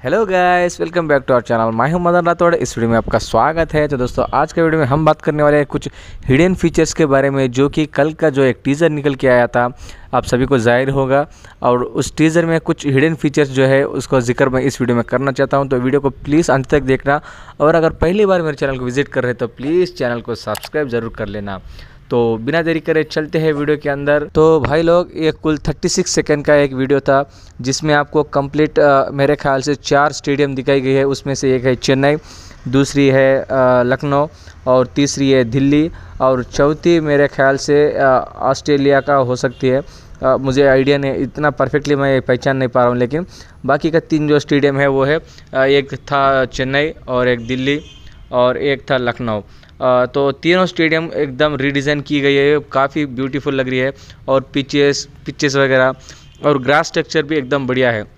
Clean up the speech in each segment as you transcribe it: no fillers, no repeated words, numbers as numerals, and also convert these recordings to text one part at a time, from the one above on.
Hello guys, welcome back to our channel. मैं हूं मदन राठौड़। इस वीडियो में आपका स्वागत है। तो दोस्तों, आज के वीडियो में हम बात करने वाले हैं कुछ हिडन फीचर्स के बारे में, जो कि कल का जो एक टीज़र निकल के आया था आप सभी को जाहिर होगा। और उस टीज़र में कुछ हिडन फीचर्स जो है उसको जिक्र मैं इस वीडियो में करना चाहता हूं। तो वीडियो को प्लीज़ अंत तक देखना, और अगर पहली बार मेरे चैनल को विजिट कर रहे हैं तो प्लीज़ चैनल को सब्सक्राइब ज़रूर कर लेना। तो बिना देरी करे चलते हैं वीडियो के अंदर। तो भाई लोग, ये कुल 36 सेकंड का एक वीडियो था, जिसमें आपको कंप्लीट मेरे ख्याल से 4 स्टेडियम दिखाई गई है। उसमें से एक है चेन्नई, दूसरी है लखनऊ, और तीसरी है दिल्ली, और चौथी मेरे ख्याल से ऑस्ट्रेलिया का हो सकती है। मुझे आइडिया नहीं, इतना परफेक्टली मैं पहचान नहीं पा रहा हूँ, लेकिन बाकी का 3 जो स्टेडियम है वो है एक था चेन्नई, और एक दिल्ली, और एक था लखनऊ। तो तीनों स्टेडियम एकदम रीडिज़ाइन की गई है, काफ़ी ब्यूटीफुल लग रही है। और पिचेस वगैरह और ग्रास स्ट्रक्चर भी एकदम बढ़िया है।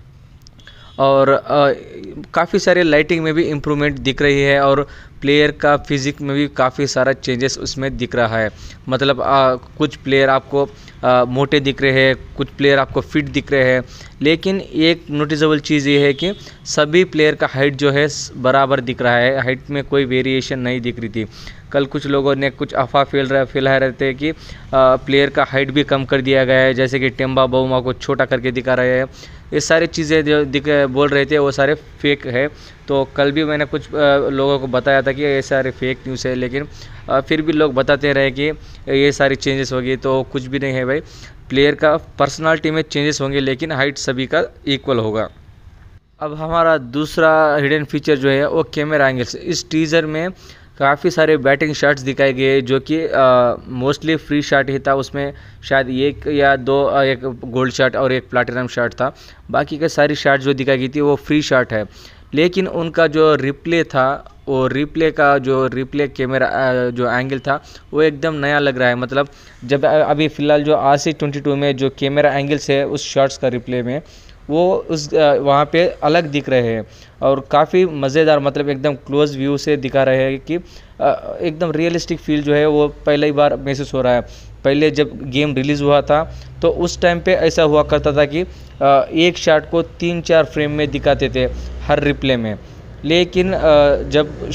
और काफ़ी सारे लाइटिंग में भी इम्प्रूवमेंट दिख रही है, और प्लेयर का फिजिक में भी काफ़ी सारा चेंजेस उसमें दिख रहा है। मतलब कुछ प्लेयर आपको मोटे दिख रहे हैं, कुछ प्लेयर आपको फिट दिख रहे हैं। लेकिन एक नोटिसेबल चीज़ ये है कि सभी प्लेयर का हाइट जो है बराबर दिख रहा है, हाइट में कोई वेरिएशन नहीं दिख रही थी। कल कुछ लोगों ने कुछ अफवाह फैला रहे थे कि प्लेयर का हाइट भी कम कर दिया गया है, जैसे कि टेम्बा बाउमा को छोटा करके दिखा रहे हैं। ये सारी चीज़ें जो बोल रहे थे वो सारे फेक है। तो कल भी मैंने कुछ लोगों को बताया था कि ये सारे फेक न्यूज़ है, लेकिन फिर भी लोग बताते रहे कि ये सारी चेंजेस होगी। तो कुछ भी नहीं है भाई, प्लेयर का पर्सनालिटी में चेंजेस होंगे, लेकिन हाइट सभी का इक्वल होगा। अब हमारा दूसरा हिडन फीचर जो है वो कैमरा एंगल्स। इस टीज़र में काफ़ी सारे बैटिंग शॉट्स दिखाए गए, जो कि मोस्टली फ्री शॉट ही था। उसमें शायद एक या दो एक गोल्ड शॉट और एक प्लैटिनम शॉट था। बाकी के सारी शॉट जो दिखाई गई थी वो फ्री शॉट है। लेकिन उनका जो रिप्ले था, वो रिप्ले कैमरा जो एंगल था वो एकदम नया लग रहा है। मतलब जब अभी फ़िलहाल जो RC22 में जो कैमरा एंगल्स है उस शॉट्स का रिप्ले में, वो उस वहाँ पे अलग दिख रहे हैं, और काफ़ी मज़ेदार, मतलब एकदम क्लोज़ व्यू से दिखा रहे हैं कि एकदम रियलिस्टिक फील जो है वो पहली बार महसूस हो रहा है। पहले जब गेम रिलीज़ हुआ था तो उस टाइम पे ऐसा हुआ करता था कि एक शॉट को 3-4 फ्रेम में दिखाते थे हर रिप्ले में। लेकिन जब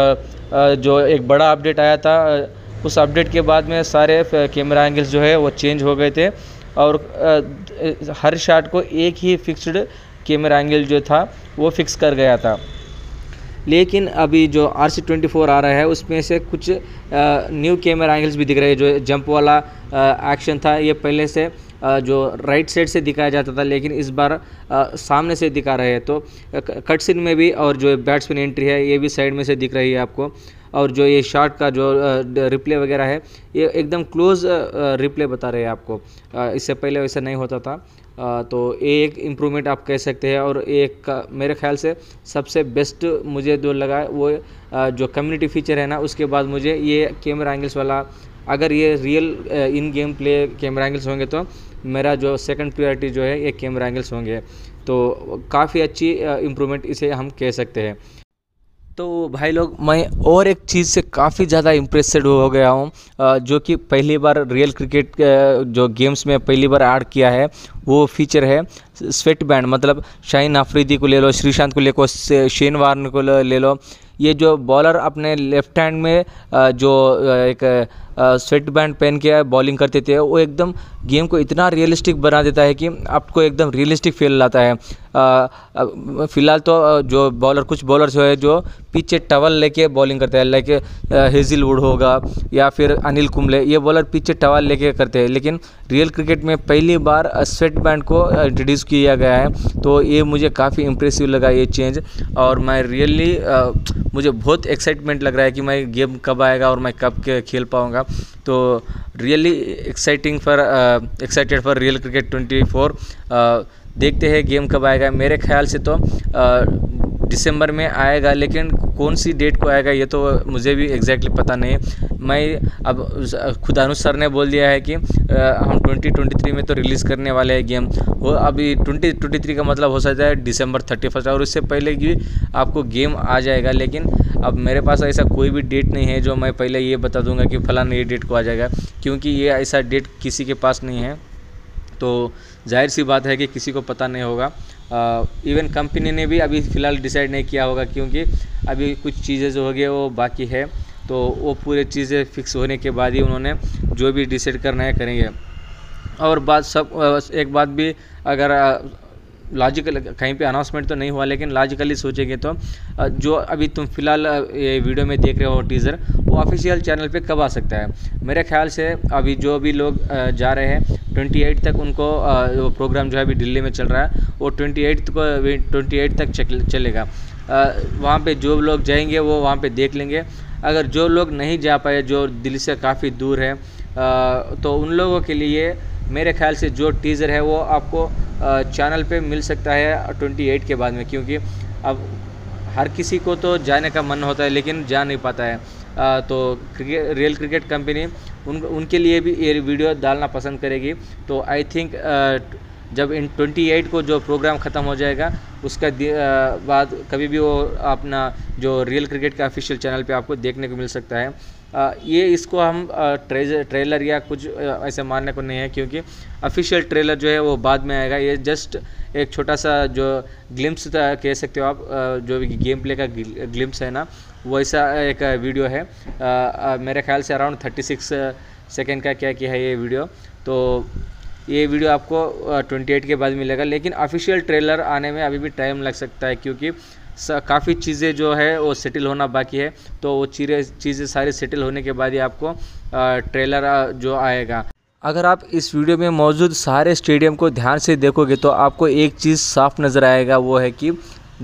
जो एक बड़ा अपडेट आया था, उस अपडेट के बाद में सारे कैमरा एंगल्स जो है वो चेंज हो गए थे, और हर शॉट को एक ही फिक्स्ड कैमरा एंगल जो था वो फिक्स कर गया था। लेकिन अभी जो RC24 आ रहा है उसमें से कुछ न्यू कैमरा एंगल्स भी दिख रहे हैं। जो जंप वाला एक्शन था ये पहले से जो राइट साइड से दिखाया जाता था, लेकिन इस बार सामने से दिखा रहे हैं। तो कट सीन में भी, और जो बैट्समैन एंट्री है ये भी साइड में से दिख रही है आपको। और जो ये शॉट का जो रिप्ले वगैरह है ये एकदम क्लोज रिप्ले बता रहे हैं आपको। इससे पहले वैसा नहीं होता था। तो ये एक इम्प्रूवमेंट आप कह सकते हैं। और एक मेरे ख्याल से सबसे बेस्ट मुझे जो लगा वो जो कम्युनिटी फीचर है ना, उसके बाद मुझे ये कैमरा एंगल्स वाला, अगर ये real in game play camera angles होंगे तो मेरा जो सेकंड प्रायोरिटी जो है ये कैमरा एंगल्स होंगे। तो काफ़ी अच्छी इम्प्रूवमेंट इसे हम कह सकते हैं। तो भाई लोग, मैं और एक चीज़ से काफ़ी ज़्यादा इम्प्रेस्ड हो गया हूँ, जो कि पहली बार रियल क्रिकेट जो गेम्स में पहली बार ऐड किया है, वो फीचर है स्वेट बैंड। मतलब शाहीन अफरीदी को ले लो, श्रीशांत को ले लो, शेन वार्न को ले लो। ये जो बॉलर अपने लेफ्ट हैंड में जो एक स्वेट बैंड पहन के बॉलिंग करते थे, वो एकदम गेम को इतना रियलिस्टिक बना देता है कि आपको एकदम रियलिस्टिक फील लाता है। फ़िलहाल तो जो कुछ बॉलर्स जो है जो पीछे टवल लेके बॉलिंग करते हैं, लाइक हेजिलवुड होगा या फिर अनिल कुंबले, ये बॉलर पीछे टवल लेके करते हैं। लेकिन रियल क्रिकेट में पहली बार स्वेट बैंड को इंट्रोड्यूस किया गया है। तो ये मुझे काफ़ी इम्प्रेसिव लगा ये चेंज, और मैं रियली मुझे बहुत एक्साइटमेंट लग रहा है कि मैं गेम कब आएगा और मैं कब खेल पाऊँगा। तो really excited for real cricket 24। देखते हैं गेम कब आएगा। मेरे ख्याल से तो दिसंबर में आएगा, लेकिन कौन सी डेट को आएगा ये तो मुझे भी एग्जैक्टली पता नहीं। मैं अब खुद अनुज सर ने बोल दिया है कि हम 2023 में तो रिलीज़ करने वाले हैं गेम। वो अभी 2023 का मतलब हो सकता है December 31, और उससे पहले भी आपको गेम आ जाएगा। लेकिन अब मेरे पास ऐसा कोई भी डेट नहीं है जो मैं पहले ये बता दूंगा कि फलाना ये डेट को आ जाएगा, क्योंकि ये ऐसा डेट किसी के पास नहीं है। तो जाहिर सी बात है कि किसी को पता नहीं होगा। इवन कंपनी ने भी अभी फ़िलहाल डिसाइड नहीं किया होगा, क्योंकि अभी कुछ चीज़ें जो हो गई वो बाकी है। तो वो पूरे चीज़ें फिक्स होने के बाद ही उन्होंने जो भी डिसाइड करना है करेंगे। और एक बात भी, अगर लॉजिकल कहीं पे अनाउंसमेंट तो नहीं हुआ, लेकिन लॉजिकली सोचेंगे तो जो अभी तुम फिलहाल ये वीडियो में देख रहे हो टीज़र, वो ऑफिशियल चैनल पे कब आ सकता है? मेरे ख्याल से अभी जो भी लोग जा रहे हैं 28 तक उनको वो प्रोग्राम जो है अभी दिल्ली में चल रहा है, वो 28 तक चलेगा। वहाँ पे जो लोग जाएंगे वो वहाँ पे देख लेंगे। अगर जो लोग नहीं जा पाए, जो दिल्ली से काफ़ी दूर है, तो उन लोगों के लिए मेरे ख्याल से जो टीज़र है वो आपको चैनल पे मिल सकता है 28 के बाद में, क्योंकि अब हर किसी को तो जाने का मन होता है लेकिन जा नहीं पाता है। तो रियल क्रिकेट कंपनी उनके लिए भी ये वीडियो डालना पसंद करेगी। तो आई थिंक जब इन 28 को जो प्रोग्राम ख़त्म हो जाएगा उसका बाद कभी भी वो अपना जो रियल क्रिकेट का ऑफिशियल चैनल पे आपको देखने को मिल सकता है। ये इसको हम ट्रेलर या कुछ ऐसे मानने को नहीं है, क्योंकि ऑफिशियल ट्रेलर जो है वो बाद में आएगा। ये जस्ट एक छोटा सा जो ग्लिम्स कह सकते हो आप, जो भी गेम प्ले का ग्लिम्स है ना, वैसा एक वीडियो है। मेरे ख्याल से अराउंड 36 सेकेंड का क्या है ये वीडियो। तो ये वीडियो आपको 28 के बाद मिलेगा, लेकिन ऑफिशियल ट्रेलर आने में अभी भी टाइम लग सकता है, क्योंकि काफ़ी चीज़ें जो है वो सेटल होना बाकी है। तो वो चीज़ें सारी सेटल होने के बाद ही आपको ट्रेलर जो आएगा। अगर आप इस वीडियो में मौजूद सारे स्टेडियम को ध्यान से देखोगे तो आपको एक चीज़ साफ नज़र आएगा, वो है कि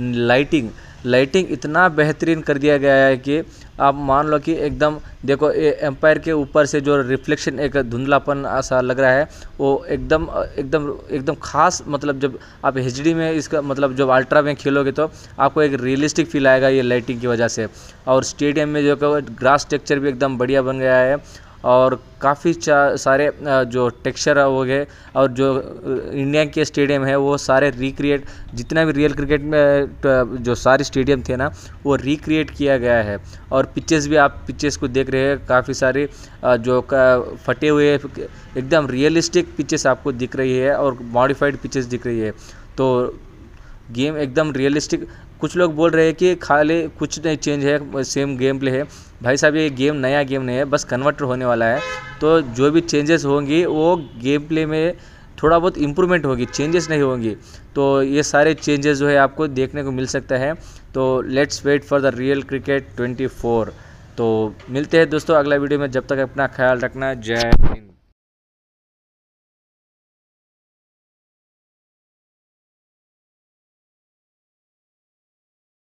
लाइटिंग इतना बेहतरीन कर दिया गया है कि आप मान लो कि एकदम देखो, एम्पायर के ऊपर से जो रिफ्लेक्शन एक धुंधलापन ऐसा लग रहा है, वो एकदम खास, मतलब जब आप एचडी में इसका मतलब जब अल्ट्रा में खेलोगे तो आपको एक रियलिस्टिक फील आएगा ये लाइटिंग की वजह से। और स्टेडियम में जो ग्रास टेक्सचर भी एकदम बढ़िया बन गया है, और काफ़ी सारे जो टेक्सचर हो गए, और जो इंडिया के स्टेडियम है वो सारे रिक्रिएट, जितना भी रियल क्रिकेट में जो सारे स्टेडियम थे ना वो रिक्रिएट किया गया है। और पिचेस भी, आप पिचेस को देख रहे हैं, काफ़ी सारे जो फटे हुए एकदम रियलिस्टिक पिचेस आपको दिख रही है, और मॉडिफाइड पिचेस दिख रही है। तो गेम एकदम रियलिस्टिक। कुछ लोग बोल रहे हैं कि खाली कुछ नहीं चेंज है, सेम गेम प्ले है। भाई साहब, ये नया गेम नहीं है, बस कन्वर्टर होने वाला है। तो जो भी चेंजेस होंगी वो गेम प्ले में थोड़ा बहुत इम्प्रूवमेंट होगी, चेंजेस नहीं होंगी। तो ये सारे चेंजेस जो है आपको देखने को मिल सकता है। तो let's wait for the real cricket 24। तो मिलते हैं दोस्तों अगला वीडियो में, जब तक अपना ख्याल रखना। जय